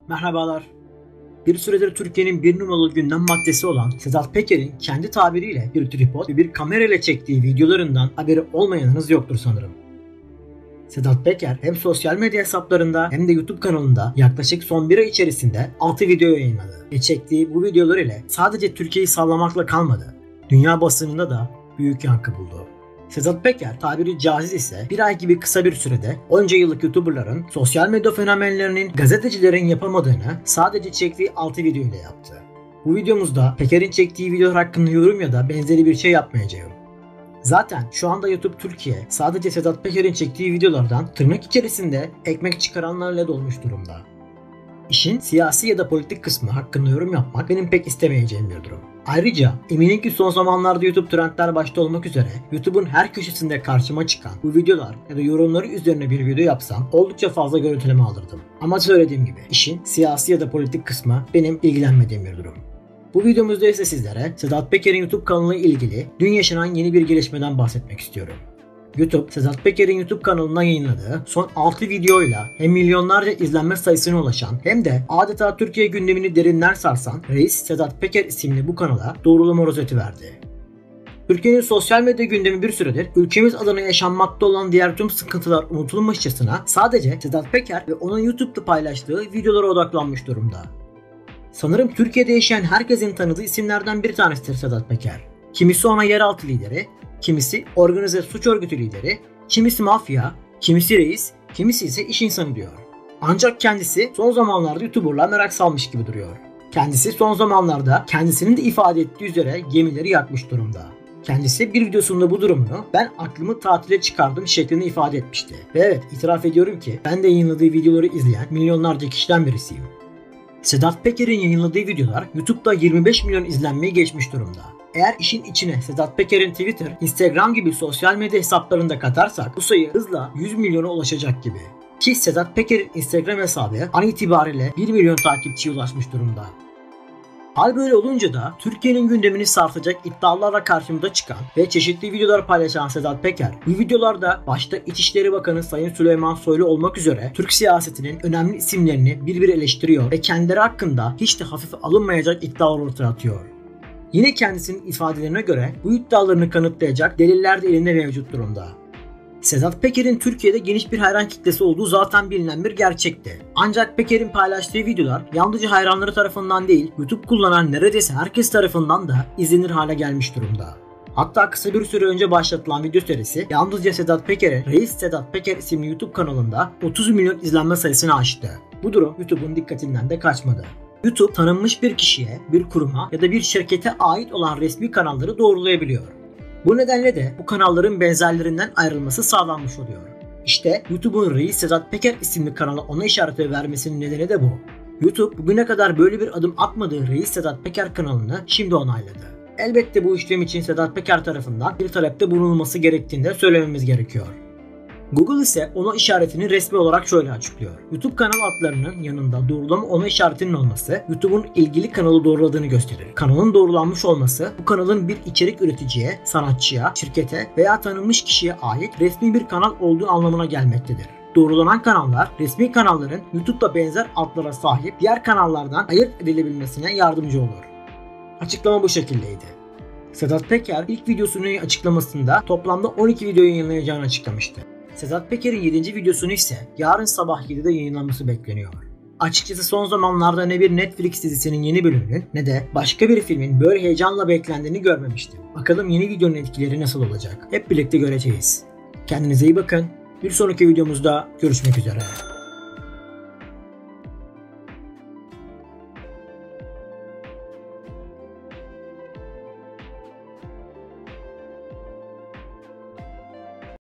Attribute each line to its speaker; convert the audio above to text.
Speaker 1: Merhabalar. Bir süredir Türkiye'nin bir numaralı gündem maddesi olan Sedat Peker'in kendi tabiriyle bir tripod ve bir kamera ile çektiği videolarından haberi olmayanınız yoktur sanırım. Sedat Peker hem sosyal medya hesaplarında hem de YouTube kanalında yaklaşık son bir ay içerisinde 6 video yayınladı ve çektiği bu videolar ile sadece Türkiye'yi sallamakla kalmadı. Dünya basınında da büyük yankı buldu. Sedat Peker tabiri caiz ise bir ay gibi kısa bir sürede onca yıllık YouTuber'ların, sosyal medya fenomenlerinin, gazetecilerin yapamadığını sadece çektiği 6 video ile yaptı. Bu videomuzda Peker'in çektiği videolar hakkında yorum ya da benzeri bir şey yapmayacağım. Zaten şu anda YouTube Türkiye sadece Sedat Peker'in çektiği videolardan tırnak içerisinde ekmek çıkaranlarla dolmuş durumda. İşin siyasi ya da politik kısmı hakkında yorum yapmak benim pek istemeyeceğim bir durum. Ayrıca eminim ki son zamanlarda YouTube trendler başta olmak üzere YouTube'un her köşesinde karşıma çıkan bu videolar ya da yorumları üzerine bir video yapsam oldukça fazla görüntüleme alırdım. Ama söylediğim gibi işin siyasi ya da politik kısmı benim ilgilenmediğim bir durum. Bu videomuzda ise sizlere Sedat Peker'in YouTube kanalı ile ilgili dün yaşanan yeni bir gelişmeden bahsetmek istiyorum. YouTube, Sedat Peker'in YouTube kanalına yayınladığı son 6 videoyla hem milyonlarca izlenme sayısına ulaşan hem de adeta Türkiye gündemini derinden sarsan Reis Sedat Peker isimli bu kanala doğrulama rozeti verdi. Türkiye'nin sosyal medya gündemi bir süredir ülkemiz adına yaşanmakta olan diğer tüm sıkıntılar unutulmuşçasına sadece Sedat Peker ve onun YouTube'da paylaştığı videolara odaklanmış durumda. Sanırım Türkiye'de yaşayan herkesin tanıdığı isimlerden bir tanesidir Sedat Peker. Kimisi ona yeraltı lideri, kimisi organize suç örgütü lideri, kimisi mafya, kimisi reis, kimisi ise iş insanı diyor. Ancak kendisi son zamanlarda YouTuber'la merak salmış gibi duruyor. Kendisi son zamanlarda kendisinin de ifade ettiği üzere gemileri yakmış durumda. Kendisi bir videosunda bu durumunu ben aklımı tatile çıkardım şeklinde ifade etmişti. Ve evet, itiraf ediyorum ki ben de yayınladığı videoları izleyen milyonlarca kişiden birisiyim. Sedat Peker'in yayınladığı videolar YouTube'da 25 milyon izlenmeyi geçmiş durumda. Eğer işin içine Sedat Peker'in Twitter, Instagram gibi sosyal medya hesaplarını da katarsak bu sayı hızla 100 milyona ulaşacak gibi. Ki Sedat Peker'in Instagram hesabı an itibariyle 1 milyon takipçiye ulaşmış durumda. Hal böyle olunca da Türkiye'nin gündemini sarsacak iddialarla karşımıza çıkan ve çeşitli videolar paylaşan Sedat Peker, bu videolarda başta İçişleri Bakanı Sayın Süleyman Soylu olmak üzere Türk siyasetinin önemli isimlerini bir eleştiriyor ve kendileri hakkında hiç de hafife alınmayacak iddialar ortaya atıyor. Yine kendisinin ifadelerine göre bu iddialarını kanıtlayacak deliller de elinde mevcut durumda. Sedat Peker'in Türkiye'de geniş bir hayran kitlesi olduğu zaten bilinen bir gerçekti. Ancak Peker'in paylaştığı videolar yalnızca hayranları tarafından değil, YouTube kullanan neredeyse herkes tarafından da izlenir hale gelmiş durumda. Hatta kısa bir süre önce başlatılan video serisi yalnızca Sedat Peker'e Reis Sedat Peker isimli YouTube kanalında 30 milyon izlenme sayısını aştı. Bu durum YouTube'un dikkatinden de kaçmadı. YouTube tanınmış bir kişiye, bir kuruma ya da bir şirkete ait olan resmi kanalları doğrulayabiliyor. Bu nedenle de bu kanalların benzerlerinden ayrılması sağlanmış oluyor. İşte YouTube'un Reis Sedat Peker isimli kanala ona işareti vermesinin nedeni de bu. YouTube bugüne kadar böyle bir adım atmadığı Reis Sedat Peker kanalını şimdi onayladı. Elbette bu işlem için Sedat Peker tarafından bir talepte bulunulması gerektiğini de söylememiz gerekiyor. Google ise ona işaretini resmi olarak şöyle açıklıyor. YouTube kanal adlarının yanında doğrulama ona işaretinin olması YouTube'un ilgili kanalı doğruladığını gösterir. Kanalın doğrulanmış olması bu kanalın bir içerik üreticiye, sanatçıya, şirkete veya tanınmış kişiye ait resmi bir kanal olduğu anlamına gelmektedir. Doğrulanan kanallar resmi kanalların YouTube'da benzer adlara sahip diğer kanallardan ayırt edilebilmesine yardımcı olur. Açıklama bu şekildeydi. Sedat Peker ilk videosunun açıklamasında toplamda 12 video yayınlayacağını açıklamıştı. Sedat Peker'in 7. videosunu ise yarın sabah 7'de yayınlanması bekleniyor. Açıkçası son zamanlarda ne bir Netflix dizisinin yeni bölümünün ne de başka bir filmin böyle heyecanla beklendiğini görmemiştim. Bakalım yeni videonun etkileri nasıl olacak? Hep birlikte göreceğiz. Kendinize iyi bakın. Bir sonraki videomuzda görüşmek üzere.